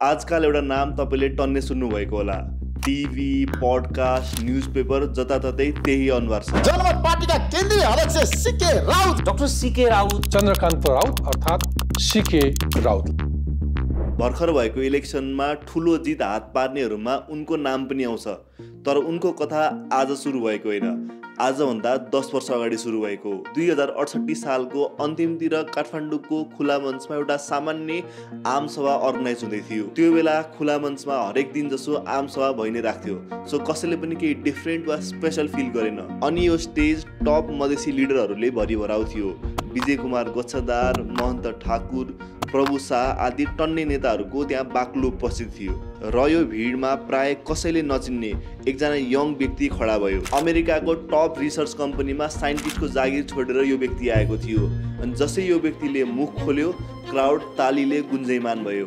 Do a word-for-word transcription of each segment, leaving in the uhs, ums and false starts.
आजकल एउटा नाम तपाईले टन्ने सुन्नु भएको होला। टिभी, पडकास्ट, न्यूजपेपर जताततै त्यही अनुहार छ। जनमत पार्टीका केन्द्रीय अध्यक्ष CK Raut, doctor CK Raut, Chandrakant Raut अर्थात् सीके राउत। भर्खर भएको इलेक्सनमा ठुलो जित हात पार्नेहरूमा उनको नाम पनि आउँछ। तर उनको कथा आज सुरु भएको होइन, आजभन्दा दस वर्ष अगाडि सुरु भएको। दुई हजार अडसट्ठी सालको अन्तिमतिर काठमाडौँको खुला मञ्चमा एउटा सामान्य आम सभा अर्गनाइज हुँदै थियो। त्यो बेला खुला मञ्चमा हरेक दिन जसो आम सभा भइ नै राख्थ्यो, सो कसैले पनि केही डिफ्रेन्ट वा स्पेसल फिल गरेन। अनि यो स्टेज टप मधेसी लिडरहरूले भरिभराउ थियो। विजय कुमार गच्छदार, महन्त ठाकुर, प्रभु शाह आदि टन्ने नेताहरूको त्यहाँ बाक्लो उपस्थित थियो। र यो भिडमा प्राय कसैले नचिन्ने एकजना यङ व्यक्ति खडा भयो। अमेरिकाको टप रिसर्च कम्पनीमा साइन्टिस्टको जागिर छोडेर यो व्यक्ति आएको थियो। अनि जसै यो व्यक्तिले मुख खोल्यो, क्राउड तालीले गुन्जयमान भयो।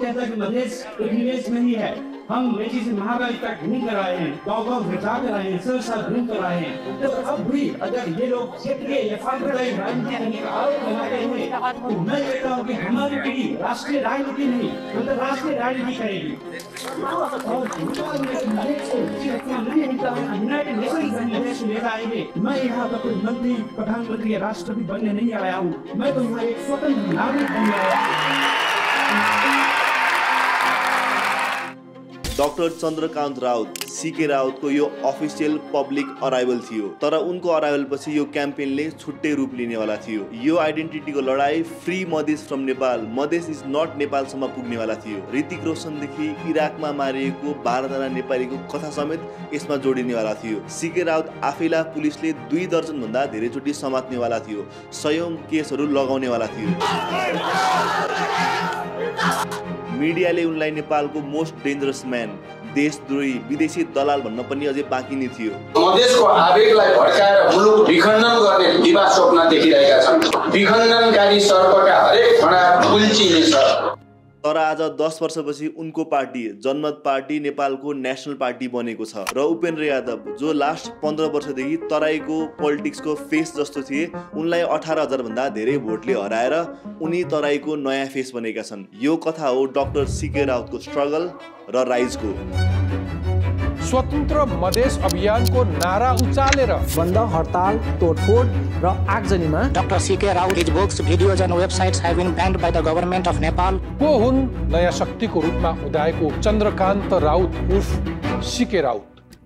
हम मेची से महाराज तक घूम कर आए हैं, गाँव गाँव घुसा कर आए हैं, सर सर घूम कर आए हैं। तो अब भी अगर ये लोग क्षेत्रीय या सांप्रदायिक राजनीति का आरोप लगाते हुए, तो मैं कहता हूँ कि हमारी पीढ़ी राष्ट्रीय राजनीति नहीं, अंतर्राष्ट्रीय राजनीति करेगी। यूनाइटेड नेशंस लेकर आएंगे। मैं यहाँ पर कोई मंत्री, प्रधानमंत्री या राष्ट्रपति बनने नहीं आया हूँ, मैं तो यहाँ एक स्वतंत्र नागरिक बनने आया हूँ। डाक्टर चन्द्रकान्त राउत, सीके राउतको यो अफिसियल पब्लिक अराइभल थियो। तर उनको अराइभल पछि यो क्याम्पेनले छुट्टै रूप लिनेवाला थियो। यो आइडेन्टिटीको लडाई free Madhes from Nepal, Madhes is not नेपालसम्म पुग्नेवाला थियो। ऋतिक रोशनदेखि इराकमा मारिएको बाह्रजना नेपालीको कथा समेत यसमा जोडिनेवाला थियो। सीके राउत आफैलाई पुलिसले दुई दर्जनभन्दा धेरैचोटि समात्नेवाला थियो, सयौं केसहरू लगाउनेवाला थियो। मिडियाले उनलाई नेपालको मोस्ट डेन्जरस म्यान, देशद्रोही, विदेशी दलाल भन्न पनि अझै बाँकी नै थियो। मधेसको आवेगलाई भड्काएर मुलुक विखण्डन गर्ने दिवा स्वप्न देखिरहेका छन्। विखण्डनकारी सर्पका हरेक खडा उल्चिनेछ। तर आज दस वर्षपछि उनको पार्टी जनमत पार्टी नेपालको नेसनल पार्टी बनेको छ। र उपेन्द्र यादव, जो लास्ट पन्ध्र वर्षदेखि तराईको पोलिटिक्सको फेस जस्तो थिए, उनलाई अठार हजार भन्दा धेरै भोटले हराएर उनी तराईको नयाँ फेस बनेका छन्। यो कथा हो डाक्टर सीके राउतको स्ट्रगल र राइजको। स्वतन्त्र मधेस अभियानको नारा उचालेर बन्द, हडताल, तोडफोड र आगजनीमा doctor CK Raut, his books, videos and websites have been banned by the government of Nepal. को हुन् नयाँ शक्तिको रूपमा उदाएको चन्द्रकान्त राउत उर्फ CK Raut.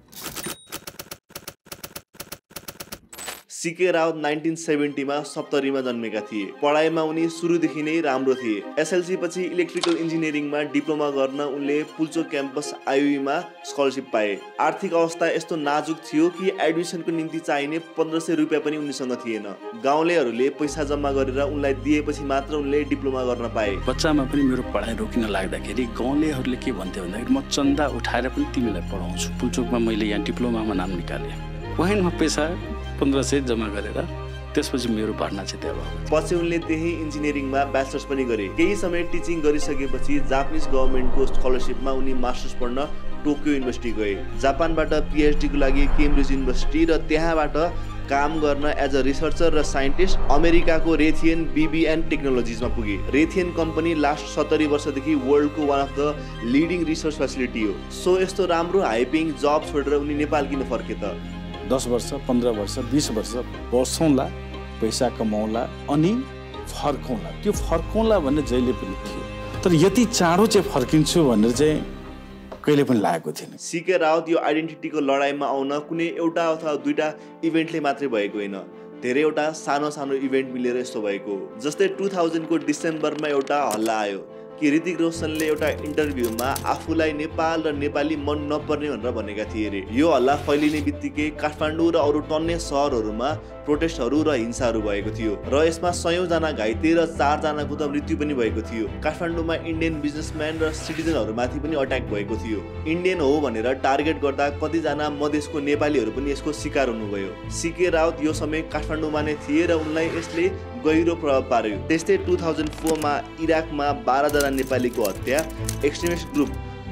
CK Raut nineteen सेभेन्टीमा सप्तरीमा जन्मेका थिए। पढाइमा उनी सुरुदेखि नै राम्रो थिए। एसएलसी पछि इलेक्ट्रिकल इन्जिनियरिङमा डिप्लोमा गर्न उनले पुल्चोक क्याम्पस आइयुमा स्कलरसिप पाए। आर्थिक अवस्था यस्तो नाजुक थियो कि एडमिसनको निम्ति चाहिने पन्ध्र सय रुपियाँ पनि उनीसँग थिएन। गाउँलेहरूले पैसा जम्मा गरेर उनलाई दिएपछि मात्र उनले डिप्लोमा गर्न पाए। बच्चामा पनि मेरो पढाइ रोकिन लाग्दाखेरि गाउँलेहरूले के भन्थे भन्दाखेरि म चन्दा उठाएर पनि तिमीलाई पढाउँछु। पुल्चोकमा मैले यहाँ डिप्लोमामा नाम निकालेँ, वहीँमा पैसा पन्ध्र सय जम्मा गरेर त्यसपछि मेरो भर्ना चाहिँ त्यहाँ भयो। पछि उनले त्यही इन्जिनियरिङमा ब्याचलर्स पनि गरे। केही समय टिचिङ गरिसकेपछि जापानिज गभर्मेन्टको स्कलरसिपमा उनी मास्टर्स पढ्न टोकियो युनिभर्सिटी गए। जापानबाट पिएचडीको लागि केम्ब्रिज युनिभर्सिटी र त्यहाँबाट काम गर्न एज अ रिसर्चर र साइन्टिस्ट अमेरिकाको रेथियन बीबीएन टेक्नोलोजिजमा पुगे। रेथियन कम्पनी लास्ट सत्तरी वर्षदेखि वर्ल्डको one of the leading research facility हो। सो यस्तो राम्रो हाइपिङ जब छोडेर उनी नेपाल किन फर्के त? दस वर्ष, पन्ध्र वर्ष, बिस वर्ष बसौँला, पैसा कमाउँला अनि फर्कौँला। त्यो फर्कौँला भन्ने जहिले पनि थियो, तर यति चाँडो चाहिँ फर्किन्छु भनेर चाहिँ कहिले पनि लागेको थिएन। सीके राउत यो आइडेन्टिटीको लडाइँमा आउन कुनै एउटा अथवा दुईटा इभेन्टले मात्रै भएको होइन, धेरैवटा सानो सानो इभेन्ट मिलेर यस्तो भएको। जस्तै टु थाउजन्डको डिसेम्बरमा एउटा हल्ला आयो कि ऋतिक रोशनले एउटा इन्टरभ्यूमा आफूलाई नेपाल र नेपाली मन नपर्ने भनेर भनेका थिए रे। यो हल्ला फैलिने बित्तिकै काठमाडौँ र अरू टन्ने सहरहरूमा प्रोटेस्टहरू र हिंसाहरू भएको थियो र यसमा सयौं जना घाइते र चार जनाको त मृत्यु पनि भएको थियो। काठमाडौँमा इन्डियन बिजनेसम्यान र सिटिजनहरूमाथि पनि अट्याक भएको थियो। इन्डियन हो भनेर टार्गेट गर्दा कतिजना मधेसको नेपालीहरू पनि यसको शिकार हुनुभयो। सीके राउत यो समय काठमाडौँमा नै थिए र उनलाई यसले गहिरो प्रभाव पार्यो। त्यस्तै टु थाउजन्ड फोरमा इराकमा बाह्रजना नेपालीको हत्या एक्सट्रिमिस्ट ग्रुप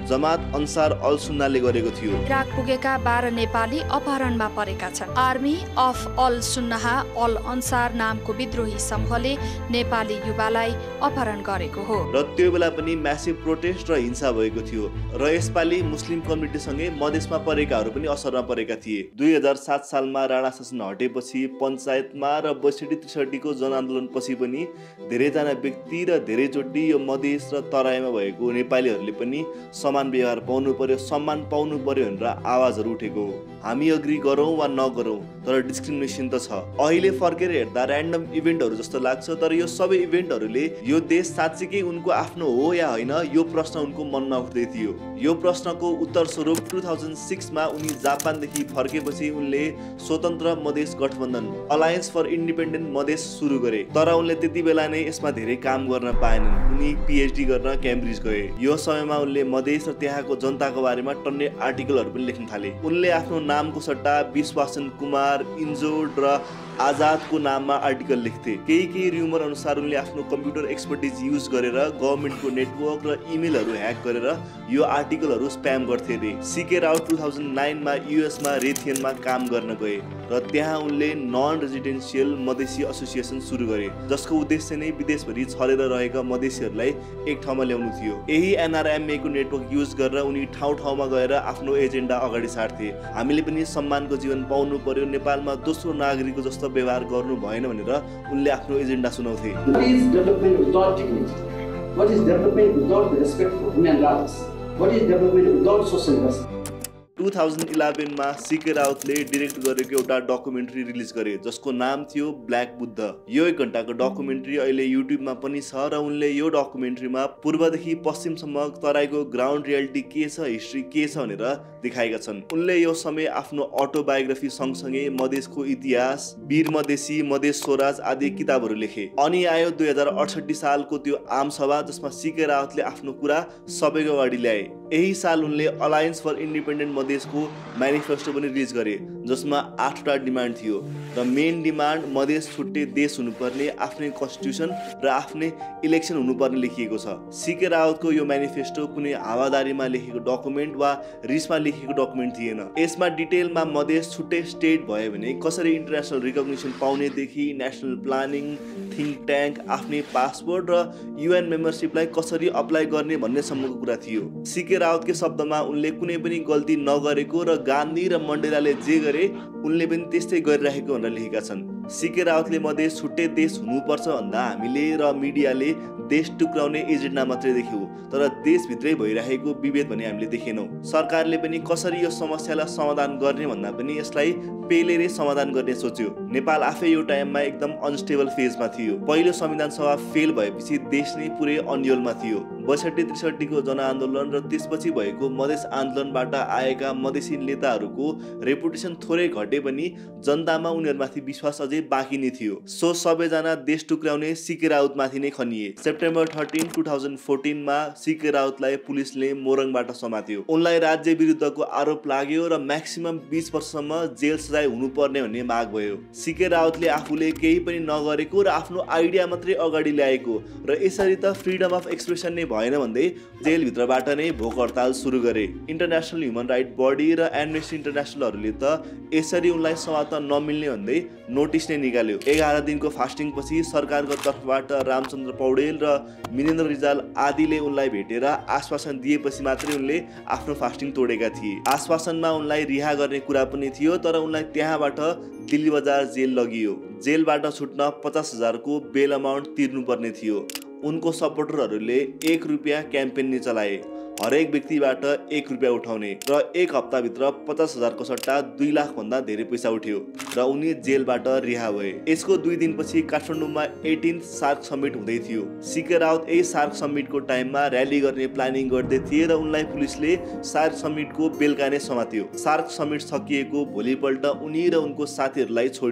जमात अन्सार अल सुन्नाले गरेको थियो। इराक पुगेका बाह्र नेपाली अपहरणमा परेका छन्। Army of al Sunnah al Ansar नामको विद्रोही समूहले नेपाली युवालाई अपहरण गरेको हो र त्यो बेला पनि म्यासिभ प्रोटेस्ट र हिंसा भएको थियो र यसपालि मुस्लिम कम्युनिटीसँगै मधेसमा परेकाहरू पनि असरमा परेका थिए। दुई हजार सात सालमा राणा शासन हटेपछि पञ्चायतमा र बैसठी त्रिसठीको जनआन्दोलनपछि पनि धेरैजना व्यक्ति र धेरैचोटि यो मधेस र तराईमा भएको नेपालीहरूले पनि समान व्यवहार पाउनु पर्यो, सम्मान पाउनु पर्यो भनेर आवाजहरू उठेको हो। हामी अग्री गरौँ वा नगरौँ तर डिस्क्रिमिनेसन त छ। अहिले फर्केर हेर्दा ऱ्यान्डम इभेन्टहरू जस्तो लाग्छ, तर यो सबै इभेन्टहरूले यो देश साँच्चीकै उनको आफ्नो हो या होइन यो प्रश्न उनको मनमा उठ्दै थियो। यो प्रश्नको उत्तर स्वरूप टु थाउजन्ड सिक्समा उनी जापानदेखि फर्केपछि उनले स्वतन्त्र मधेस गठबन्धन अलायन्स फर इन्डिपेन्डेन्ट मधेस सुरु गरे। तर उनले त्यति बेला नै यसमा धेरै काम गर्न पाएनन्। उनी पिएचडी गर्न क्याम्ब्रिज गए। यो समयमा उनले मधेस र त्यहाँको जनताको बारेमा टन्ने आर्टिकलहरू पनि लेख्न थाले। उनले आफ्नो नामको सट्टा विश्वासन कुमार, इन्जोड र आजादको नाममा आर्टिकल लेख्थे। केही केही र्युमर अनुसार उनले आफ्नो कम्प्युटर एक्सपर्टिज युज गरेर गभर्मेन्टको नेटवर्क र इमेलहरू ह्याक गरेर यो आर्टिकलहरू स्प्याम गर्थे रे। सिके राउत टु थाउजन्ड नाइनमा युएसमा रेथियनमा काम गर्न गए र त्यहाँ उनले नन रेजिडेन्सियल मधेसी एसोसिएसन सुरु गरे जसको उद्देश्य नै विदेशभरि छरेर रहेका मधेसीहरूलाई एक ठाउँमा ल्याउनु थियो। यही एनआरएमए को नेटवर्क युज गरेर उनी ठाउँ ठाउँमा गएर आफ्नो एजेन्डा अगाडि सार्थे। हामीले पनि सम्मानको जीवन पाउनु पर्यो, नेपालमा दोस्रो नागरिकको जस्तो व्यवहार गर्नु भएन भनेर उनले आफ्नो एजेन्डा सुनाउँथे। What is development without dignity? What is development without the respect for human rights? What is development without social justice? Two thousand इलेभेनमा सिके राउतले डिरेक्ट गरेको एउटा डकुमेन्ट्री रिलिज गरे जसको नाम थियो ब्ल्याक बुद्ध। यो एक घण्टाको डकुमेन्ट्री अहिले युट्युबमा पनि छ र उनले यो डकुमेन्ट्रीमा पूर्वदेखि पश्चिमसम्म तराईको ग्राउन्ड रियालिटी के छ, हिस्ट्री के छ भनेर देखाएका छन्। उनले यो समय आफ्नो अटोबायोग्राफी सँगसँगै मधेसको इतिहास, वीर मधेसी, मधेस स्वराज आदि किताबहरू लेखे। अनि आयो दुई हजार अठसट्ठी सालको त्यो आमसभा जसमा सिके राउतले आफ्नो कुरा सबैको अगाडि ल्याए। यही साल उनले अलायन्स फर इन्डिपेन्डेन्ट मधेसको म्यानिफेस्टो पनि रिलिज गरे जसमा आठवटा डिमान्ड थियो र मेन डिमान्ड मधेस छुट्टै देश हुनुपर्ने, आफ्नै कन्स्टिट्युसन र आफ्नै इलेक्सन हुनुपर्ने लेखिएको छ। सिके राउतको यो म्यानिफेस्टो कुनै हावादारीमा लेखेको डकुमेन्ट वा रिसमा लेखेको डकुमेन्ट थिएन। यसमा डिटेलमा मधेस छुट्टै स्टेट भयो भने कसरी इन्टरनेसनल रिकग्निसन पाउनेदेखि नेसनल प्लानिङ, थिङ्क ट्याङ्क, आफ्नै पासपोर्ट र युएन मेम्बरसिपलाई कसरी अप्लाई गर्ने भन्नेसम्मको कुरा थियो। सिके राउतकै शब्दमा उनले कुनै पनि गल्ती नगरेको र गान्धी र मण्डेलाले जे गरे उनले पनि त्यस्तै गरिराखेको भनेर लेखेका छन्। सिके राउतले मधेस छुट्टै देश हुनुपर्छ भन्दा हामीले र मिडियाले देश टुक्राउने एजेन्डा मात्रै देख्यौँ, तर देशभित्रै भइरहेको विभेद भने हामीले देखेनौँ। सरकारले पनि कसरी यो समस्यालाई समाधान गर्ने भन्दा पनि यसलाई पेलेरै समाधान गर्ने सोच्यो। नेपाल आफै यो टाइममा एकदम अनस्टेबल फेजमा थियो। पहिलो संविधान सभा फेल भएपछि देश नै पुरै अन्यलमा थियो। बैसठी त्रिसठीको जनआन्दोलन र त्यसपछि भएको मधेस आन्दोलनबाट आएका मधेसी नेताहरूको रेपुटेसन थोरै घटे पनि जनतामा उनीहरूमाथि विश्वास अझै बाँकी नै थियो। सो सबैजना देश टुक्राउने सिके राउतमाथि नै खनिए। सेप्टेम्बर थर्टिन टु थाउजन्ड फोर्टिनमा सिके राउतलाई पुलिसले मोरङबाट समात्यो। उनलाई राज्य विरुद्धको आरोप लाग्यो र म्याक्सिमम बीस वर्षसम्म जेल सजाय हुनुपर्ने भन्ने माग भयो। सिके राउतले आफूले केही पनि नगरेको र आफ्नो आइडिया मात्रै अगाडि ल्याएको र यसरी त फ्रिडम अफ एक्सप्रेसन नै भएन भन्दै जेलभित्रबाट नै भोक हडताल सुरु गरे। इन्टरनेसनल ह्युमन राइट बडी र एमनेस्टी इन्टरनेसनलहरूले त यसरी उनलाई समात्न नमिल्ने भन्दै नोटिस नै निकाल्यो। एघार दिनको फास्टिङ पछि सरकारको तर्फबाट रामचन्द्र पौडेल र मिनेन्द्र रिजाल आदिले उनलाई भेटेर आश्वासन दिएपछि मात्रै उनले आफ्नो फास्टिङ तोडेका थिए। आश्वासनमा उनलाई रिहा गर्ने कुरा पनि थियो, तर उनलाई त्यहाँबाट दिल्ली बजार जेल लगियो। जेलबाट छुट्न पचास हजारको बेल अमाउन्ट तिर्नुपर्ने थियो। उनको सपोर्टरहरूले एक रुपियाँ क्याम्पेन नै चलाए, हरेक व्यक्तिबाट एक रुपियाँ उठाउने र एक हप्ताभित्र पचास हजारको सट्टा दुई लाख भन्दा धेरै पैसा उठ्यो र उनी जेलबाट रिहा भए। यसको दुई दिनपछि काठमाडौँमा एटिन्थ सार्क समिट हुँदै थियो। सिके राउत यही सार्क समिटको टाइममा र्याली गर्ने प्लानिङ गर्दै थिए र उनलाई पुलिसले सार्क समिटको बेलुका नै समात्यो। सार्क समिट सकिएको भोलिपल्ट उनी र उनको साथीहरूलाई छोडियो।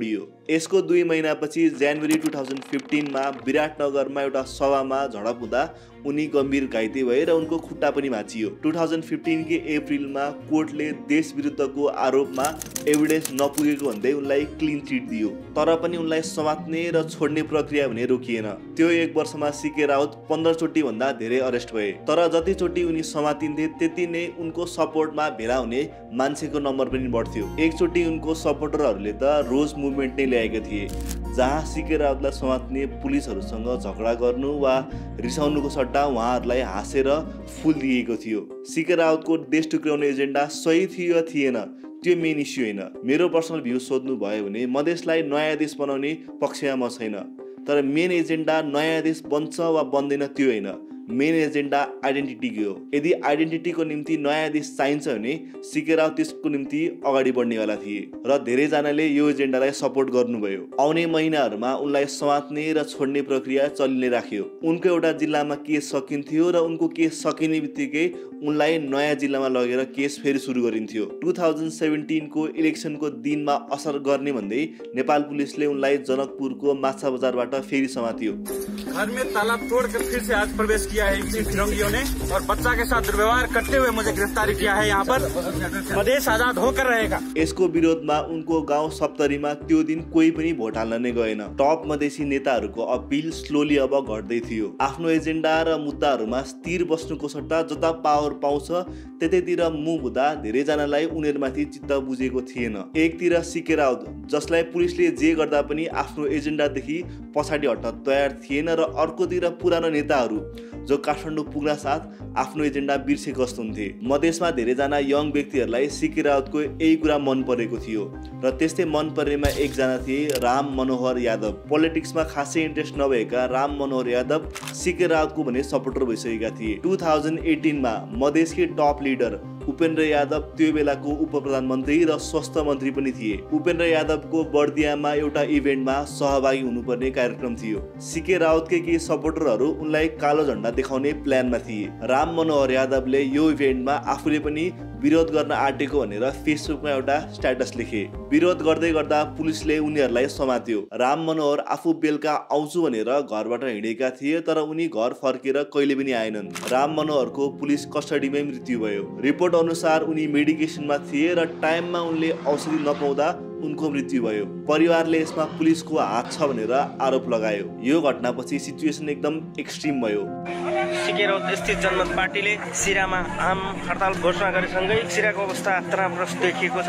यसको दुई महिनापछि जनवरी टु थाउजन्ड फिफ्टिनमा विराटनगरमा एउटा सभामा झडप हुँदा उनी गम्भीर घाइते भए र उनको खुट्टा पनि भाँचियो। टु थाउजन्ड फिफ्टिन के अप्रिलमा कोर्टले देश विरुद्धको आरोपमा एभिडेन्स नपुगेको भन्दै उनलाई क्लिन चिट दियो, तर पनि उनलाई समात्ने र छोड्ने प्रक्रिया भने रोकिएन। त्यो एक वर्षमा सीके राउत पन्ध्र चोटि भन्दा धेरै अरेस्ट भए, तर जतिचोटि उनी समातिन्थे त्यति नै उनको सपोर्टमा भेला हुने मान्छेको नम्बर पनि बढ्थ्यो। एकचोटि उनको सपोर्टरहरूले त रोज मुभमेन्ट नै ल्याएका थिए, जहाँ सीके राउतलाई समात्ने पुलिसहरूसँग झगडा गर्नु वा रिसाउनुको सट्टा उहाँहरूलाई हाँसेर फुल दिएको थियो। सीके राउतको देश टुक्राउने एजेन्डा सही थियो या थिएन त्यो मेन इस्यु होइन। मेरो पर्सनल भ्यू सोध्नु भयो भने मधेसलाई नयाँ देश बनाउने पक्षमा म छैन, तर मेन एजेन्डा नयाँ देश बन्छ वा बन्दैन त्यो होइन, मेन एजेन्डा आइडेन्टिटीको हो। यदि आइडेन्टिटीको निम्ति नयाँ देश चाहिन्छ भने सीके राउत त्यसको निम्ति अगाडि बढ्नेवाला थिए र धेरैजनाले यो एजेन्डालाई सपोर्ट गर्नुभयो। आउने महिनाहरूमा उनलाई समात्ने र छोड्ने प्रक्रिया चलि नै राख्यो। उनको एउटा जिल्लामा केस सकिन्थ्यो र उनको केस सकिने बित्तिकै उनलाई नयाँ जिल्लामा लगेर केस फेरि सुरु गरिन्थ्यो। टु थाउजन्ड सेभेन्टिनको इलेक्सनको दिनमा असर गर्ने भन्दै नेपाल पुलिसले उनलाई जनकपुरको माछा बजारबाट फेरि समातियो। घर में ताला तोड़कर फिर से आज प्रवेश किया है इन फिरंगियों ने और बच्चा के साथ दुर्व्यवहार करते हुए मुझे गिरफ्तारी किया है। यहाँ पर मधेस आजाद होकर रहेगा। यसको विरोधमा उनको गाउँ सप्तरीमा त्यो दिन कोही पनि भोट हाल्न नै गएन। टप मधेसी नेताहरूको अपिल स्लोली अब घट्दै थियो। आफ्नो एजेन्डा र मुद्दाहरूमा स्थिर बस्नुको सट्टा जता पावर पाउँछ त्यतैतिर मुभ हुँदा धेरैजनालाई उनीहरूमाथि चित्त बुझेको थिएन। एकतिर सीके राउत जसलाई पुलिसले जे गर्दा पनि आफ्नो एजेन्डादेखि पछाडि हट्न तयार थिएन र अर्कोतिर पुरानो नेताहरू जो काठमाडौँ पुग्न साथ आफ्नो एजेन्डा बिर्सेको जस्तो हुन्थे। मधेसमा धेरैजना यङ व्यक्तिहरूलाई सीके राउतको यही कुरा मन परेको थियो र त्यस्तै मन पर्नेमा एकजना थिए राम मनोहर यादव। पोलिटिक्समा खासै इन्ट्रेस्ट नभएका राम मनोहर यादव सीके राउतको भने सपोर्टर भइसकेका थिए। टु थाउजन्ड एटिनमा मधेसकै टप लिडर उपेन्द्र यादव त्यो बेलाको उप प्रधानमन्त्री र स्वास्थ्य मन्त्री पनि थिए। उपेन्द्र यादवको बर्दियामा एउटा इभेन्टमा सहभागी हुनुपर्ने कार्यक्रम थियो। सीके राउतकै केही सपोर्टरहरू उनलाई कालो झण्डा देखाउने प्लानमा थिए। राम मनोहर यादवले यो इभेन्टमा आफूले पनि विरोध गर्न आँटेको भनेर फेसबुकमा एउटा स्ट्याटस लेखे। विरोध गर्दै गर्दा पुलिसले उनीहरूलाई समात्यो। राम मनोहर आफू बेलुका आउँछु भनेर घरबाट हिँडेका थिए, तर उनी घर फर्केर कहिले पनि आएनन्। राम मनोहरको पुलिस कस्टडीमै मृत्यु भयो। रिपोर्ट अनुसार उनी मेडिकेसनमा थिए र टाइममा उनले औषधि नपाउँदा उनको मृत्यु भयो। परिवारले यसमा पुलिसको हात छ भनेर आरोप लगायो। यो घटनापछि सिचुएसन एकदम एक्सट्रिम भयो। सीके राउत स्थित जनमत पार्टीले सिरामा आम हडताल घोषणा गरेसँगै सिराको अवस्था तनावग्रस्त देखिएको छ।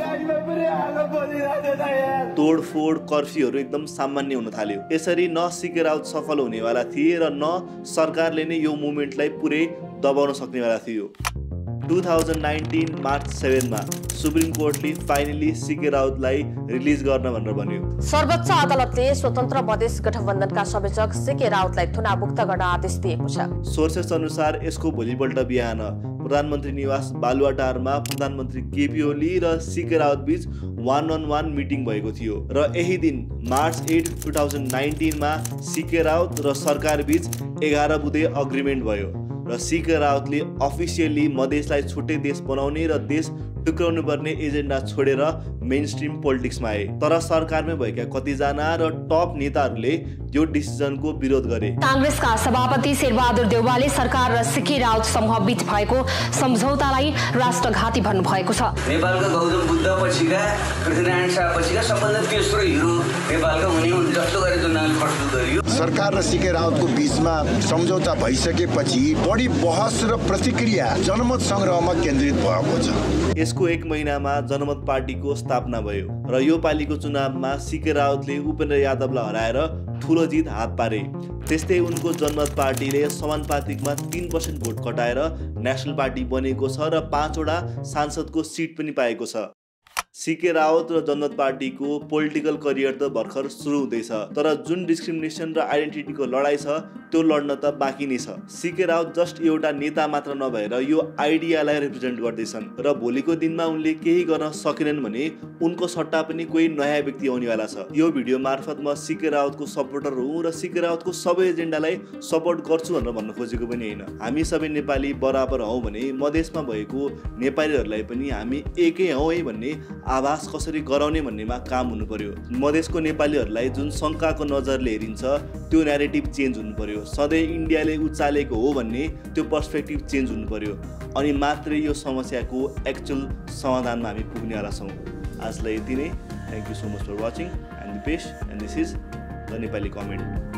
तोडफोड कर्फ्यूहरू एकदम सामान्य हुन थाल्यो। यसरी न सीके राउत सफल हुनेवाला थिए र न सरकारले नै यो मुभमेन्टलाई पुरै दबाउन सक्नेवाला थियो। टु थाउजन्ड नाइन्टिन मार्च सेभेनमा सुप्रिम कोर्टले फाइनली सीके राउतलाई रिलिज गर्न भनेर भन्यो। सर्वोच्च अदालतले स्वतन्त्र मधेस गठबन्धनका संयोजक सीके राउतलाई थुनामुक्त गर्न आदेश दिएको छ। सोर्सेस अनुसार यसको भोलिपल्ट बिहान प्रधानमन्त्री निवास बालुवाटारमा प्रधानमन्त्री केपी ओली र सीके राउत बीच वान अन वान मिटिङ भएको थियो र यही दिन मार्च एट टु थाउजन्ड नाइन्टिनमा सीके राउत र सरकार बीच एघार बुँदे अग्रिमेन्ट भयो र सीके राउतले अफिसियली मधेसलाई छुट्टै देश बनाउने र देश टुक्राउनु पर्ने एजेन्डा छोडेर मेन स्ट्रिम पोलिटिक्समा आए। तर सरकारमै भएका कतिजना र टप नेताहरूले यो डिसिजनको विरोध गरे। कांग्रेसका सभापति शेरबहादुर देउवाले सरकार र सीके राउत समूह बीच भएको सम्झौतालाई राष्ट्रघाती भन्नु भएको छ। नेपालका गौतम बुद्ध पछिका पृथ्वीनारायण शाह पछिका सबभन्दा तेस्रो हिरो नेपालका हुने जस्तो गरी चुनाव प्रस्तुत गरियो। सरकार र सीके राउतको बीचमा सम्झौता भइसकेपछि बढी बहस र प्रतिक्रिया जनमत संग्रहमा केन्द्रित भएको छ। यसको एक महिनामा जनमत पार्टीको स्थापना भयो र यो पालिको चुनावमा सीके राउतले उपेन्द्र यादवलाई हराएर ठुलो जित हात पारे। त्यस्तै उनको जनमत पार्टीले समानुपातिकमा तीन पर्सेन्ट भोट कटाएर नेसनल पार्टी बनेको छ र पाँचवटा सांसदको सिट पनि पाएको छ। सीके राउत र जनमत पार्टीको पोलिटिकल करियर त भर्खर सुरु हुँदैछ, तर जुन डिस्क्रिमिनेसन र आइडेन्टिटीको लडाइँ छ त्यो लड्न त बाँकी नै छ। सीके राउत जस्ट एउटा नेता मात्र नभएर यो आइडियालाई रिप्रेजेन्ट गर्दैछन् र भोलिको दिनमा उनले केही गर्न सकेनन् भने उनको सट्टा पनि कोही नयाँ व्यक्ति आउनेवाला छ। यो भिडियो मार्फत म सीके राउतको सपोर्टर हुँ र सीके राउतको सबै एजेन्डालाई सपोर्ट गर्छु भनेर भन्न खोजेको पनि होइन। हामी सबै नेपाली बराबर हौँ भने मधेसमा भएको नेपालीहरूलाई पनि हामी एकै हौँ है भन्ने आभास कसरी गराउने भन्नेमा काम हुनु पर्यो। मधेसको नेपालीहरूलाई जुन शङ्काको नजरले हेरिन्छ त्यो न्यारेटिभ चेन्ज हुनु पर्यो। सधैँ इन्डियाले उचालेको हो भन्ने त्यो पर्सपेक्टिभ चेन्ज हुनु पर्यो, अनि मात्रै यो समस्याको एक्चुअल समाधानमा हामी पुग्नेवाला छौँ। आजलाई यति नै। Thank you so much for watching and Dipesh and this is the Nepali comment.